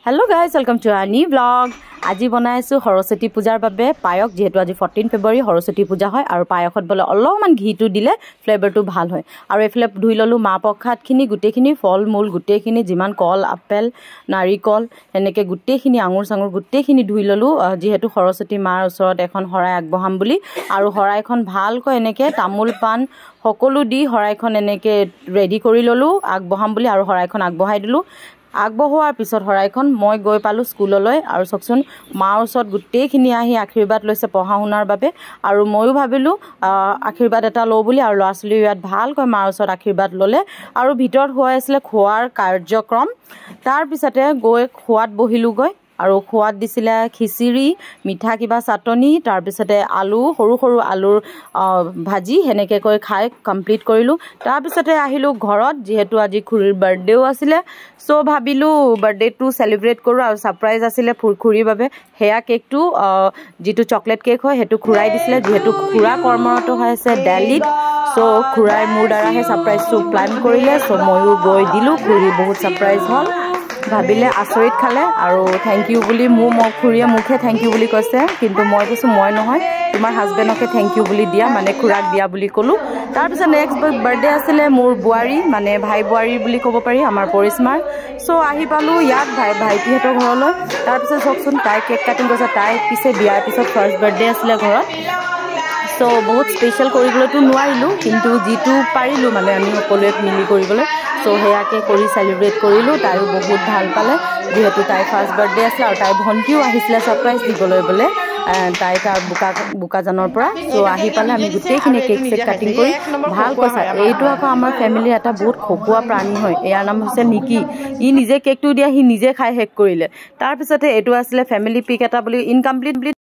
Hello guys, welcome to our new vlog. আজি বনাইছো সৰস্বতী পূজাৰ বাবে পায়ক যেহেতু আজি 14 ফেব্ৰুৱাৰী সৰস্বতী পূজা হয় আৰু পায়কত বলে অলপমান ঘিটো দিলে ফ্লেভাৰটো ভাল হয় আৰু এফলে ধুই ললো মা পখাতখিনি গুটেখিনি ফল মূল গুটেখিনি যিমান কল আপেল নাৰিকল এনেকে গুটেখিনি আঙুৰ সাঙুৰ গুটেখিনি ধুই ললো যেহেতু সৰস্বতী মাৰ ওচৰত এখন হৰাই আগবহাম বুলি আৰু হৰাইখন ভালকৈ এনেকে তামুল পান সকলো দি হৰাইখন এনেকে ৰেডি কৰি ললো আগবহাম বুলি আৰু হৰাইখন আগবহাই দিলো আগবহোৱাৰ পিছত হৰাইখন মই গৈ পালো স্কুললৈ আৰু সকচোন মাৰ ওচৰত গুটেখিনি আহি আশীৰ্বাদ লৈছে পঢ়া শুনাৰ বাবে আৰু মইও ভাবিলো আশীৰ্বাদ এটা লও বুলি আৰু লৰাছলি ইয়াত ভালকৈ মাৰ ওচৰত আশীৰ্বাদ ললে আৰু ভিতৰত হৈ আছিল খোৱাৰ কাৰ্যক্ৰম তাৰ পিছতে গৈ খোৱাত বহিলো গৈ আৰু খোৱাত দিছিলে খিচিৰি মিঠা কিবা চাটনি তাৰ পিছতে আলু সৰু সৰু আলুৰ ভাজি হেনেকে কৈ খাই কমপ্লিট কৰিলো তাৰ পিছতে আহিলো ঘৰত যেহেতু আজি খুৰীৰ বাৰ্থডেও আছিল সো ভাবিলো বাৰ্থডে টু সেলিব্ৰেট কৰো আৰু সাৰপ্ৰাইজ আছিল খুৰীৰ বাবে হেয়া কেকটো যেটো চকলেট কেক হয় হেতু খুৰাই দিছিলে যেহেতু খুৰা কৰ্মৰত হৈ আছে দিল্লীত সো খুৰাই মোৰ দ্বাৰাহে সাৰপ্ৰাইজটো প্ল্যান কৰিলে সো মইও গৈ দিলো খুৰী বহুত সাৰপ্ৰাইজ হল ভাবিলে আচৰিত খালে আৰু থ্যাংক ইউ বুলি মোক খুৰীয়ে মুখে থ্যাংক ইউ বুলি কৈছে কিন্তু মই কৈছো মই নহয় তোমাৰ হাজবেণ্ডকে থ্যাংক ইউ বুলি দিয়া মানে খুৰাক দিয়া বুলি কলো তাৰ পিছত নেক্সট বাৰ্থডে আছিল মোৰ বুৱাৰী মানে ভাই বুৱাৰী বুলি ক'ব পাৰি আমাৰ পৰিস্মাৰ সো আহি পালো ইয়াত ভাইটিহঁতৰ ঘৰলৈ তাৰ পিছত সকচোন তাই কেক কাটিং কৰিছে তাই পিছে বিয়াৰ পিছত ফাৰ্স্ট বাৰ্থডে আছিল ঘৰত সো বহুত স্পেশাল কৰিবলৈতো নোৱাৰিলো কিন্তু যেটো পাৰিলো মানে আমি সকলোৱে মিলি কৰিবলৈ সো হেয়াকে কৰি সেলিব্ৰেট কৰিলো তাইও বহুত ভাল পালে যেহেতু তাই ফাৰ্স্ট বাৰ্থডে আছিল আৰু তাই ভন্টিও আহিছিল সাৰপ্ৰাইজ দিবলৈ বলে তাই তাৰ বুকাজানৰ পৰা সো আহি পালে আমি গুটেখিনি কেক চেক কাটিং কৰি ভাল কৈছা এইটো আকৌ আমাৰ ফ্যামিলিৰ এটা বহুত খকুৱা প্ৰাণী হয় ইয়াৰ নাম হৈছে নিকি ই নিজে কেকটো দিয়া হি নিজে খাই হেক কৰিলে তাৰ পিছতে এটো আছিল ফ্যামিলি পিক এটা বুলি ইনকমপ্লিট